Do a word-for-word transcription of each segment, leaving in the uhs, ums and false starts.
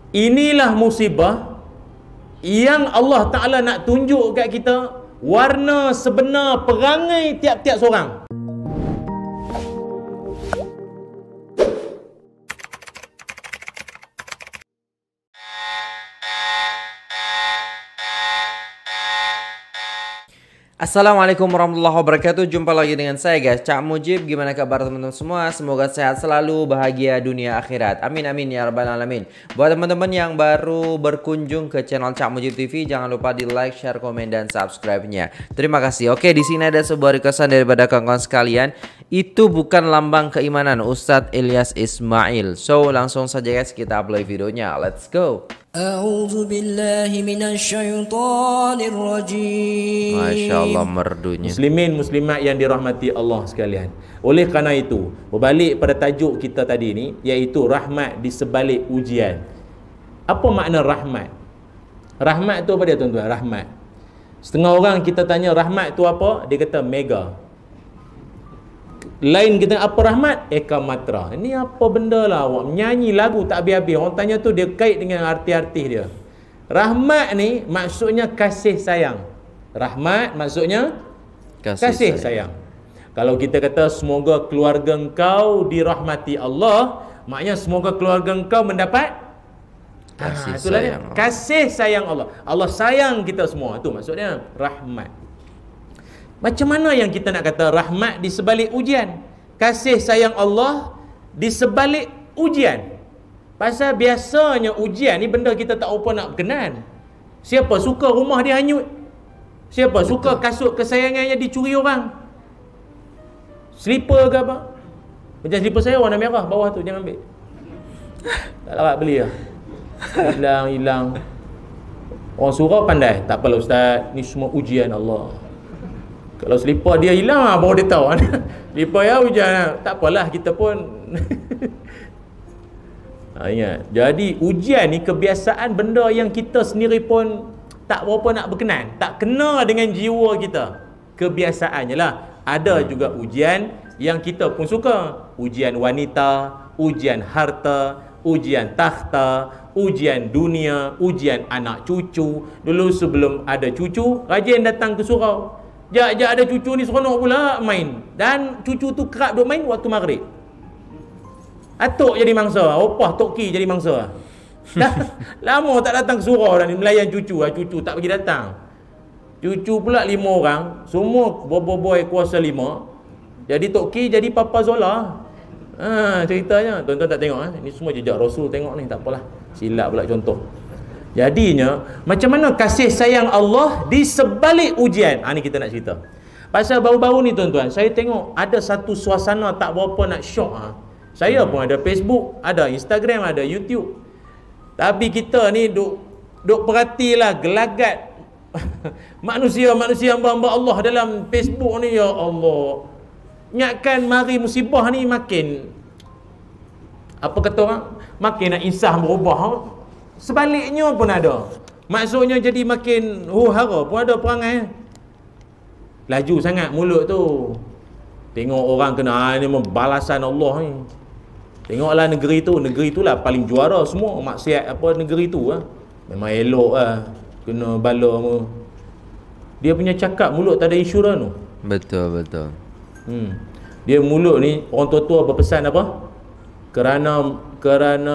Inilah musibah yang Allah Ta'ala nak tunjuk kat kita warna sebenar perangai tiap-tiap seorang. Assalamualaikum warahmatullahi wabarakatuh. Jumpa lagi dengan saya guys, Cak Mujib. Gimana kabar teman-teman semua? Semoga sehat selalu, bahagia dunia akhirat. Amin amin ya rabbal alamin. Buat teman-teman yang baru berkunjung ke channel Cak Mujib T V, jangan lupa di like, share, komen, dan subscribe-nya. Terima kasih. Oke, di sini ada sebuah requestan daripada kawan-kawan sekalian. Itu bukan lambang keimanan, Ustadz Ilyas Ismail. So langsung saja guys, kita play videonya. Let's go. A'udzu billahi minasyaitonir rajim. Masya Allah merdunya. Muslimin muslimat yang dirahmati Allah sekalian. Oleh kerana itu, berbalik pada tajuk kita tadi ni, iaitu rahmat di sebalik ujian. Apa makna rahmat? Rahmat tu apa dia tuan-tuan? Rahmat. Setengah orang kita tanya rahmat tu apa? Dia kata mega. Lain kita apa rahmat? Eka Matra. Ini apa benda lah awak menyanyi lagu tak habis-habis. Orang tanya tu dia kait dengan arti-arti dia. Rahmat ni maksudnya kasih sayang. Rahmat maksudnya kasih, kasih sayang. sayang. Kalau kita kata semoga keluarga engkau dirahmati Allah, maknanya semoga keluarga engkau mendapat kasih ha, itulah sayang dia. Kasih sayang Allah. Allah sayang kita semua. Itu maksudnya rahmat. Macam mana yang kita nak kata rahmat di sebalik ujian? Kasih sayang Allah di sebalik ujian. Pasal biasanya ujian ni benda kita tak apa nak berkenan. Siapa suka rumah dia hanyut? Siapa Betul. suka kasut kesayangannya dicuri orang? Slipper ke apa? Macam slipper saya warna merah bawah tu, jangan ambil. Tak larat beli lah. Hilang, hilang. Orang surau pandai. Tak apalah ustaz, ni semua ujian Allah. Kalau slipper dia hilang, baru dia tahu. Slipper ya hujan. Tak apalah, kita pun ha, ingat. Jadi ujian ni kebiasaan benda yang kita sendiri pun tak berapa nak berkenan. Tak kena dengan jiwa kita. Kebiasaannya lah. Ada juga ujian yang kita pun suka. Ujian wanita, ujian harta, ujian takhta, ujian dunia, ujian anak cucu. Dulu sebelum ada cucu, rajin datang ke surau. Jap-jap ada cucu ni seronok pula main. Dan cucu tu kerap duk main waktu maghrib. Atuk jadi mangsa, opah toki jadi mangsa. Dah lama tak datang ke surau dah ni melayan cucu. Cucu tak pergi datang. Cucu pula lima orang, semua boy-boy kuasa lima. Jadi toki jadi Papa Zola. Ha, ceritanya tuan-tuan tak tengok eh? Ni semua jejak Rasul, tengok ni tak apalah. Silap pula contoh. Jadinya, macam mana kasih sayang Allah di sebalik ujian? Ha, ni kita nak cerita. Pasal baru-baru ni tuan-tuan, saya tengok ada satu suasana tak berapa nak syok. Ha. Saya pun ada Facebook, ada Instagram, ada YouTube. Tapi kita ni duk, duk perhatilah gelagat manusia-manusia hamba-hamba Allah dalam Facebook ni. Ya Allah, ingatkan mari musibah ni makin, apa kata orang, makin nak insah berubah. Sebaliknya pun ada. Maksudnya jadi makin huru-hara pun ada perangai. Laju sangat mulut tu. Tengok orang kena, ah, ni balasan Allah ni. Tengoklah negeri tu, negeri tu lah paling juara semua maksiat apa negeri tu lah. Memang elok lah. Kena bala mu. Dia punya cakap mulut tak ada insurans tu. Betul betul. Hmm. Dia mulut ni orang tua-tua berpesan apa? Kerana kerana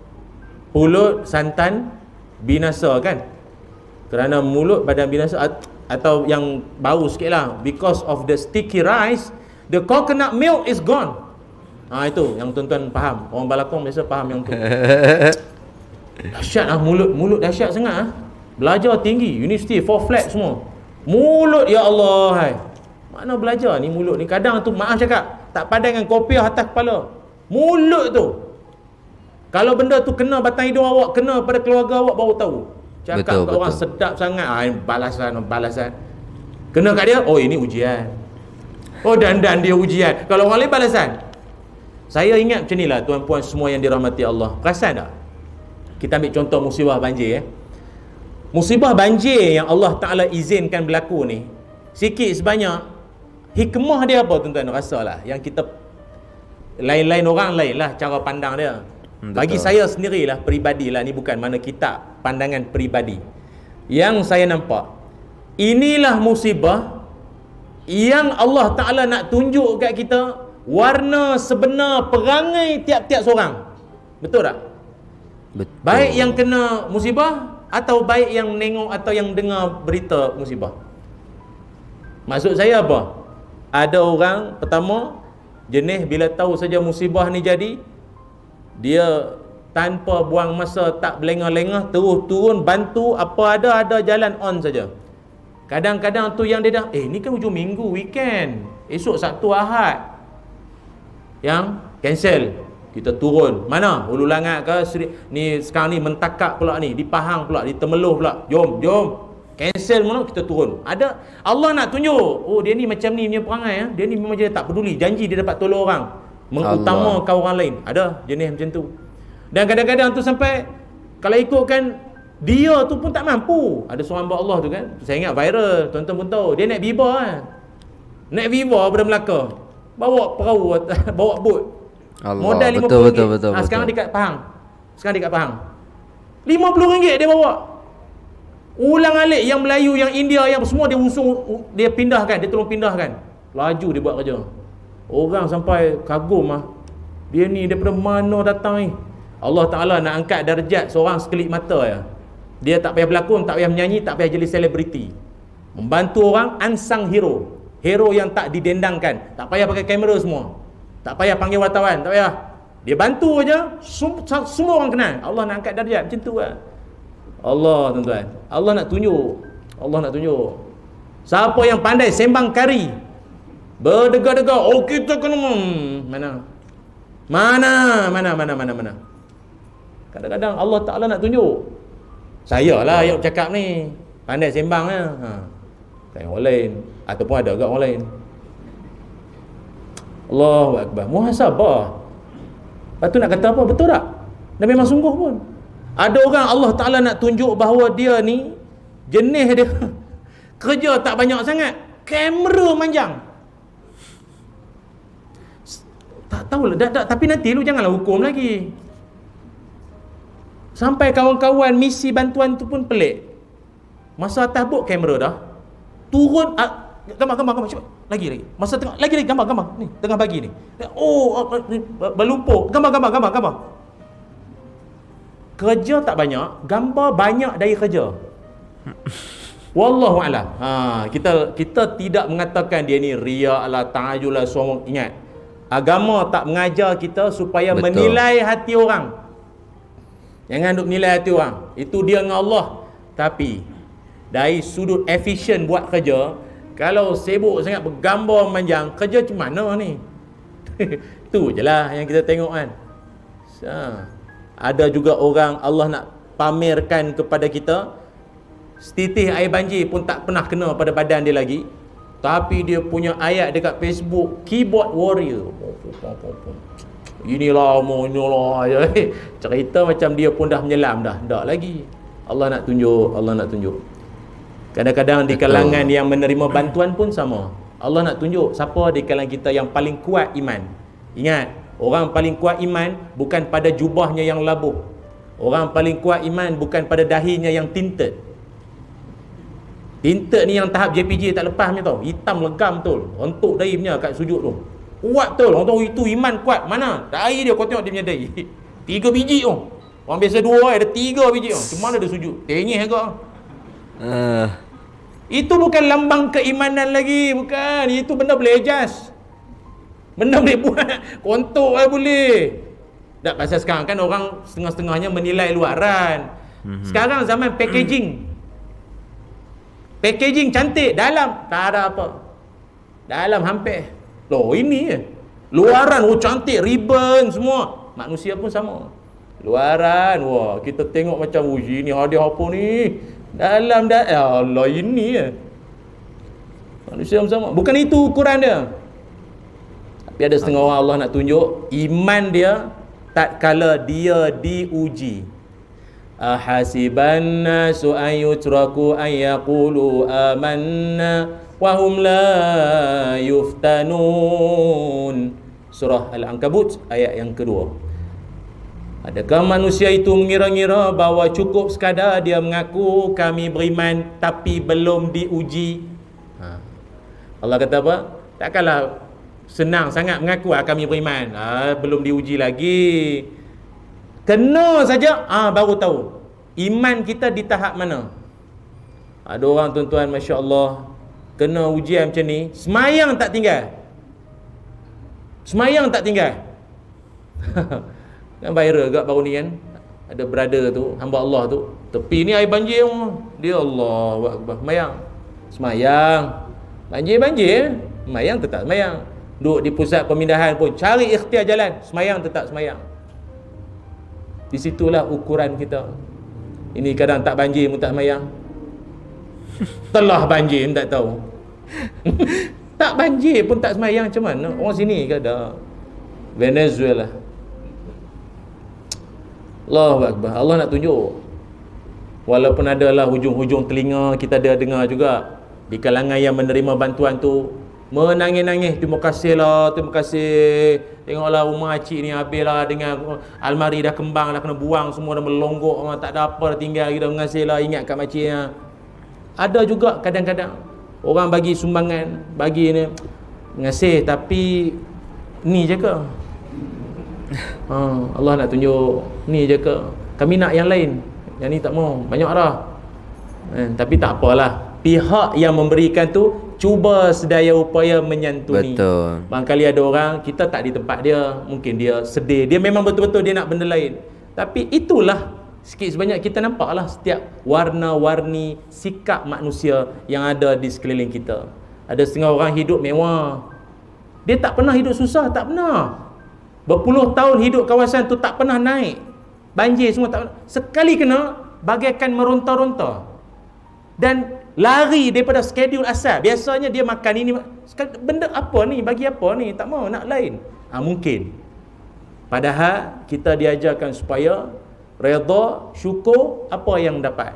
mulut santan binasa kan? Kerana mulut badan binasa. Atau yang baru sikit lah, because of the sticky rice, the coconut milk is gone. Ha, itu yang tuan-tuan faham. Orang balakong biasa faham yang tu. Dahsyat lah mulut. Mulut dahsyat sangat lah. Belajar tinggi, universiti, four flat semua. Mulut ya Allah hai. Mana belajar ni mulut ni? Kadang tu maaf cakap, tak padan dengan kopiah atas kepala. Mulut tu, kalau benda tu kena batang hidung awak, kena pada keluarga awak, baru tahu. Cakap betul, kat orang betul. Sedap sangat. Ah, balasan, balasan. Kena kat dia, oh ini ujian. Oh dan-dan dia ujian. Kalau orang lain balasan. Saya ingat macam inilah tuan puan semua yang dirahmati Allah. Perasan tak? Kita ambil contoh musibah banjir. Eh? Musibah banjir yang Allah Ta'ala izinkan berlaku ni, sikit sebanyak, hikmah dia apa tuan-tuan? Rasalah. Yang kita, lain-lain orang lain lah cara pandang dia. Hmm, Bagi betul. saya sendirilah, peribadilah, ni bukan mana kitab, pandangan peribadi. Yang saya nampak, inilah musibah yang Allah Ta'ala nak tunjuk kat kita warna sebenar perangai tiap-tiap seorang. Betul tak? Betul. Baik yang kena musibah atau baik yang nengok atau yang dengar berita musibah. Maksud saya apa? Ada orang pertama jenis bila tahu saja musibah ni jadi, dia tanpa buang masa, tak berlengah-lengah, terus turun bantu apa ada, ada jalan on saja. Kadang-kadang tu yang dia dah, eh ni kan hujung minggu, weekend, esok Sabtu Ahad, yang cancel, kita turun. Mana? Ulu Langat ke Seri, ni sekarang ni Mentakak pula ni, di Pahang pula, di Temeloh pula, jom jom cancel mana, kita turun. Ada Allah nak tunjuk, oh dia ni macam ni punya perangai ya. Dia ni memang dia tak peduli, janji dia dapat tolong orang, mengutamakan orang lain. Ada jenis macam tu. Dan kadang-kadang tu sampai kalau ikutkan dia tu pun tak mampu. Ada seorang hamba Allah tu kan, saya ingat viral, tuan-tuan pun tahu, dia naik Viva kan. Naik Viva daripada Melaka, bawa perahu, bawa bot. Allah, Modal lima betul, puluh betul, ringgit. betul, Ha, sekarang betul. dekat Pahang. Sekarang dekat Pahang. lima puluh ringgit dia bawa. Ulang alik yang Melayu, yang India, yang semua dia usung, dia pindahkan, dia tolong pindahkan. Laju dia buat kerja. Orang sampai kagum ah. Dia ni daripada mana datang ni? Allah Ta'ala nak angkat darjat seorang sekelip mata ya. Dia tak payah berlakon, tak payah menyanyi, tak payah jadi selebriti. Membantu orang, unsung hero. Hero yang tak didendangkan. Tak payah pakai kamera semua. Tak payah panggil wartawan, tak payah. Dia bantu aja, semua orang kenal. Allah nak angkat darjat macam tu lah. Allah tuan-tuan, Allah nak tunjuk, Allah nak tunjuk. Siapa yang pandai sembang kari, berdegah-degah, oh kita kena hmm, mana? Mana, mana, mana, mana, mana. Kadang-kadang Allah Ta'ala nak tunjuk. Saya lah yang cakap ni, pandai sembang lah. Ha. Tak orang lain, ataupun ada agak orang lain. Allahu Akbar. Muhasabah. Lepas tu nak kata apa? Betul tak? Dan memang sungguh pun. Ada orang Allah Ta'ala nak tunjuk bahawa dia ni jenis dia kerja tak banyak sangat, kamera manjang. Tak tahulah dah, dah, tapi nanti lu janganlah hukum lagi. Sampai kawan-kawan misi bantuan tu pun pelik. Masa atas bot kamera dah, turun ah, gambar gambar gambar cepat. Lagi lagi. Masa tengah lagi lagi gambar gambar ni, tengah pagi ni. Oh, berlumpur. Gambar gambar gambar gambar. Kerja tak banyak, gambar banyak dari kerja. Wallahu a'lam. Ha, kita kita tidak mengatakan dia ni riak lah, ta'ajul lah, semua. Ingat, agama tak mengajar kita supaya Betul. menilai hati orang. Jangan duk menilai hati orang. Itu dia dengan Allah. Tapi dari sudut efisien buat kerja, kalau sibuk sangat bergambar manjang, kerja macam mana ni? Tu je lah yang kita tengok kan. Ha. Ada juga orang Allah nak pamerkan kepada kita, setitih air banjir pun tak pernah kena pada badan dia lagi, tapi dia punya ayat dekat Facebook, keyboard warrior. Inilah inilah cerita macam dia pun dah menyelam dah. Tak lagi. Allah nak tunjuk, Allah nak tunjuk. Kadang-kadang di kalangan yang menerima bantuan pun sama. Allah nak tunjuk siapa di kalangan kita yang paling kuat iman. Ingat, orang paling kuat iman bukan pada jubahnya yang labuh. Orang paling kuat iman bukan pada dahinya yang tinted. Tinted ni yang tahap J P J tak lepas punya tau. Hitam legam betul. Rontok dahi punya kat sujud tu. Kuat betul. Orang tahu itu iman kuat. Mana? Dahi dia, kau tengok dia punya dahi. Tiga biji tu. Orang biasa dua ada tiga biji tu. Macam mana dia sujud? Tengih agak. Uh, Itu bukan lambang keimanan lagi. Bukan. Itu benda boleh adjust. Benda boleh buat. Kontok lah boleh. Tak, pasal sekarang kan orang setengah-setengahnya menilai luaran. Mm-hmm. Sekarang zaman packaging. Packaging cantik, dalam tak ada apa. Dalam hampir. Loh, ini je. Luaran, oh cantik, ribbon semua. Manusia pun sama. Luaran, wah, kita tengok macam, oh ini hadiah apa ni? Dalam dah, ya Allah, ini je. Manusia pun sama. Bukan itu ukuran dia. Tapi ada setengah orang Allah nak tunjuk iman dia tak kala dia diuji. Ahasiban nasu an yutraku an yaqulu amanna wa hum la yuftanun. Surah Al-Ankabut ayat yang kedua. Adakah manusia itu mengira-ngira bahawa cukup sekadar dia mengaku kami beriman tapi belum diuji? Ha. Allah kata apa? Takkanlah senang sangat mengaku ah, kami beriman, ah, belum diuji lagi. Kena saja ah, baru tahu iman kita di tahap mana. Ada orang tuan-tuan, Masya Allah, kena ujian macam ni, semayang tak tinggal. Semayang tak tinggal. Kan viral kat baru ni kan, ada brother tu, hamba Allah tu, tepi ni air banjir, dia Allah Akbar, semayang semayang banjir-banjir, semayang tetap semayang. Duduk di pusat pemindahan pun cari ikhtiar jalan, semayang tetap semayang. Di situlah ukuran kita. Ini kadang tak banjir pun tak semayang, telah banjir tak tahu. Tak banjir pun tak semayang, macam mana orang sini ke ada? Venezuela. Allahu Akbar. Allah nak tunjuk, walaupun adalah hujung-hujung telinga kita ada dengar juga di kalangan yang menerima bantuan tu menangis-nangis, terima kasih lah, terima kasih, tengoklah rumah acik ni habis lah, dengan almari dah kembang dah kena buang semua, dah melonggok, tak ada apa dah tinggal, kita mengasih lah, ingat kat makciknya. Ada juga kadang-kadang orang bagi sumbangan, bagi ni mengasih, tapi ni je ke? Ha, Allah nak tunjuk ni je ke? Kami nak yang lain, yang ni tak mau, banyak dah. Eh, tapi tak apalah, pihak yang memberikan tu cuba sedaya upaya menyantuni. Betul. Barangkali ada orang kita tak di tempat dia, mungkin dia sedih, dia memang betul-betul dia nak benda lain, tapi itulah sikit sebanyak kita nampaklah setiap warna-warni sikap manusia yang ada di sekeliling kita. Ada setengah orang hidup mewah, dia tak pernah hidup susah, tak pernah. Berpuluh tahun hidup kawasan tu tak pernah naik banjir semua, tak pernah. Sekali kena bagaikan meronta-ronta dan lari daripada skedul asal. Biasanya dia makan ini, benda apa ni, bagi apa ni, tak mau nak lain. Ha, mungkin padahal kita diajarkan supaya redha, syukur apa yang dapat.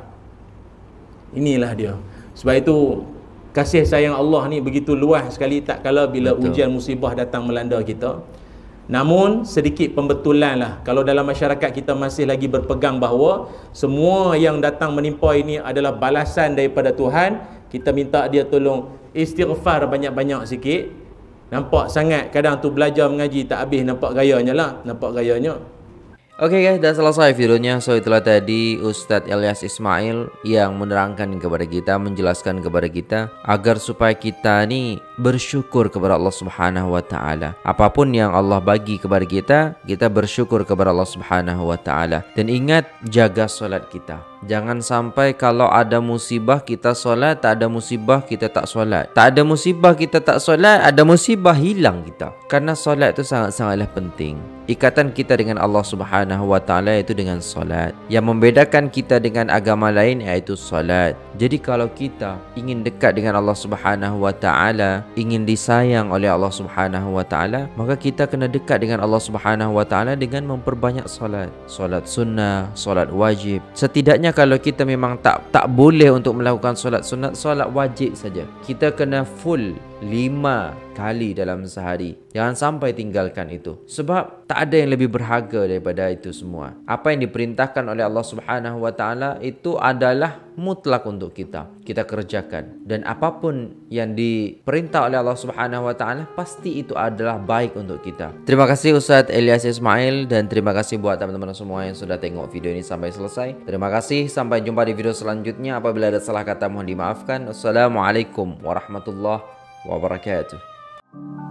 Inilah dia. Sebab itu kasih sayang Allah ni begitu luas sekali, tak kala bila Betul. ujian musibah datang melanda kita. Namun sedikit pembetulan lah, kalau dalam masyarakat kita masih lagi berpegang bahawa semua yang datang menimpa ini adalah balasan daripada Tuhan, kita minta dia tolong istighfar banyak-banyak sikit. Nampak sangat kadang tu belajar mengaji tak habis, nampak gayanya lah, nampak gayanya. Oke guys, dah selesai videonya. So itulah tadi Ustadz Ilyas Ismail yang menerangkan kepada kita, menjelaskan kepada kita agar supaya kita ni bersyukur kepada Allah Subhanahu wa taala. Apapun yang Allah bagi kepada kita, kita bersyukur kepada Allah Subhanahu wa taala. Dan ingat, jaga solat kita. Jangan sampai kalau ada musibah kita solat, tak ada musibah kita tak solat. Tak ada musibah kita tak solat, ada musibah hilang kita. Karena solat itu sangat-sangatlah penting. Ikatan kita dengan Allah Subhanahu wa taala itu dengan solat. Yang membedakan kita dengan agama lain iaitu solat. Jadi kalau kita ingin dekat dengan Allah Subhanahu wa taala, ingin disayang oleh Allah Subhanahu wa taala, maka kita kena dekat dengan Allah Subhanahu wa taala dengan memperbanyak solat. Solat sunnah, solat wajib. Setidaknya kalau kita memang tak tak boleh untuk melakukan solat sunat, solat wajib saja. Kita kena full lima kali dalam sehari. Jangan sampai tinggalkan itu. Sebab tak ada yang lebih berharga daripada itu semua. Apa yang diperintahkan oleh Allah Subhanahu wa taala itu adalah mutlak untuk kita. Kita kerjakan. Dan apapun yang diperintah oleh Allah Subhanahu wa taala pasti itu adalah baik untuk kita. Terima kasih Ustadz Ilyas Ismail, dan terima kasih buat teman-teman semua yang sudah tengok video ini sampai selesai. Terima kasih, sampai jumpa di video selanjutnya. Apabila ada salah kata mohon dimaafkan. Wassalamualaikum warahmatullahi wabarakatuh.